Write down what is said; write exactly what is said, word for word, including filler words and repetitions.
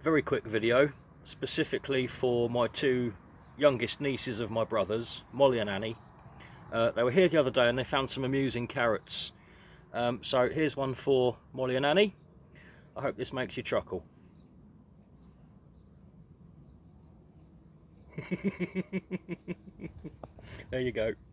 very quick video specifically for my two youngest nieces of my brothers, Molly and Annie. Uh, they were here the other day and they found some amusing carrots. Um, so here's one for Molly and Annie. I hope this makes you chuckle. There you go.